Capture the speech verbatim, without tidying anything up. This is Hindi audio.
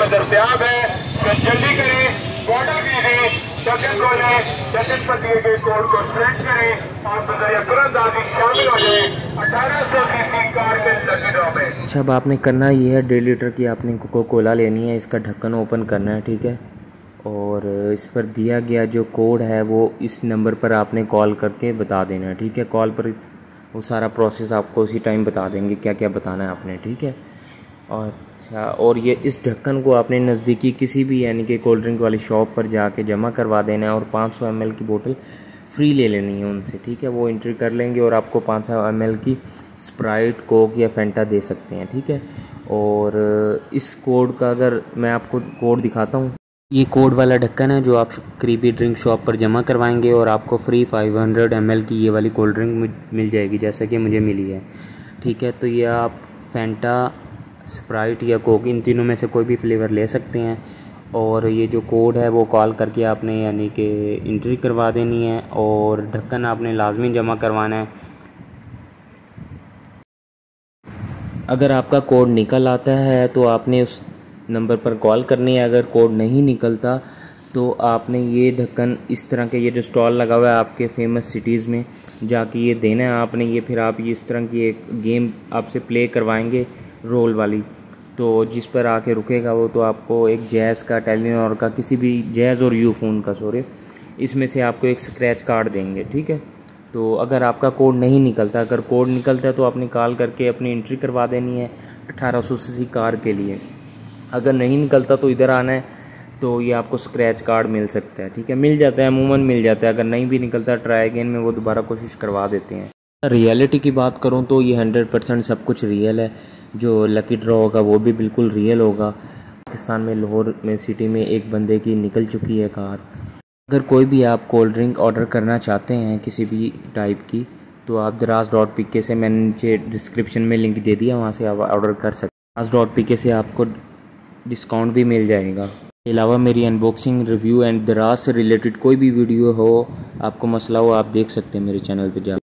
में दस्तियाब है। तो जल्दी करें, ऑर्डर कीजिए, ढक्कन खोलें, ढक्कन पर दिए गए कोड को सेंड करें और बजाय तुरंत आदि शामिल हो जाए अठारह सौ सीसी कार के लकी ड्रॉ में। अच्छा, अब आपने करना ये है, डेढ़ लीटर की आपने कोको कोला लेनी है, इसका ढक्कन ओपन करना है, ठीक है। और इस पर दिया गया जो कोड है वो इस नंबर पर आपने कॉल करके बता देना है, ठीक है। कॉल पर वो सारा प्रोसेस आपको उसी टाइम बता देंगे क्या क्या बताना है आपने, ठीक है। और अच्छा, और ये इस ढक्कन को आपने नज़दीकी किसी भी यानी कि कोल्ड ड्रिंक वाली शॉप पर जाके जमा करवा देना है और पाँच सौ एम एल की बोतल फ्री ले लेनी है उनसे, ठीक है। वो एंट्री कर लेंगे और आपको पाँच सौ एम एल की स्प्राइट, कोक या फेंटा दे सकते हैं, ठीक है। और इस कोड का अगर मैं आपको कोड दिखाता हूँ, ये कोड वाला ढक्कन है जो आप करीबी ड्रिंक शॉप पर जमा करवाएंगे और आपको फ्री पाँच सौ एम एल की ये वाली कोल्ड ड्रिंक मिल जाएगी, जैसे कि मुझे मिली है, ठीक है। तो ये आप फेंटा, स्प्राइट या कोक इन तीनों में से कोई भी फ्लेवर ले सकते हैं। और ये जो कोड है वो कॉल करके आपने यानी कि एंट्री करवा देनी है और ढक्कन आपने लाजमी जमा करवाना है। अगर आपका कोड निकल आता है तो आपने उस नंबर पर कॉल करनी है। अगर कोड नहीं निकलता तो आपने ये ढक्कन इस तरह के, ये जो स्टॉल लगा हुआ है आपके फेमस सिटीज़ में, जाके ये देना है आपने। ये फिर आप ये इस तरह की एक गेम आपसे प्ले करवाएंगे रोल वाली, तो जिस पर आके रुकेगा वो, तो आपको एक जैज़ का, टेलीनॉर का, किसी भी जैज़ और यूफोन का, सॉरी, इसमें से आपको एक स्क्रैच कार्ड देंगे, ठीक है। तो अगर आपका कोड नहीं निकलता, अगर कोड निकलता है तो आपने कॉल करके अपनी एंट्री करवा देनी है अठारह सौ सीसी कार के लिए। अगर नहीं निकलता तो इधर आना है, तो ये आपको स्क्रैच कार्ड मिल सकता है, ठीक है। मिल जाता है, अमूमन मिल जाता है। अगर नहीं भी निकलता, ट्राई अगेन में वो दोबारा कोशिश करवा देते हैं। रियलिटी की बात करूँ तो ये हंड्रेड परसेंट सब कुछ रियल है। जो लकी ड्रॉ होगा वो भी बिल्कुल रियल होगा। पाकिस्तान में लाहौर में सिटी में एक बंदे की निकल चुकी है कार। अगर कोई भी आप कोल्ड ड्रिंक ऑर्डर करना चाहते हैं किसी भी टाइप की, तो आप दराज डॉट पी के से, मैंने नीचे डिस्क्रिप्शन में लिंक दे दिया, वहाँ से आप ऑर्डर कर सकते हैं। दराज डॉट पी के से आपको डिस्काउंट भी मिल जाएगा। इसके अलावा मेरी अनबॉक्सिंग, रिव्यू एंड दराज से रिलेटेड कोई भी वीडियो हो, आपको मसला हो, आप देख सकते हैं मेरे चैनल पर जा